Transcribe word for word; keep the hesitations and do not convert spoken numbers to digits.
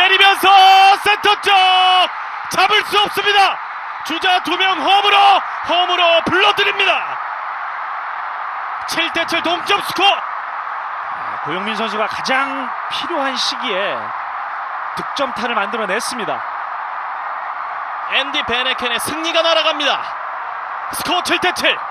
기다리면서 센터 쪽 잡을 수 없습니다. 주자 두 명 홈으로 홈으로 불러드립니다. 칠 대 칠 동점 스코어. 고영민 선수가 가장 필요한 시기에 득점타를 만들어냈습니다. 앤디 베네켄의 승리가 날아갑니다. 스코어 칠 대 칠.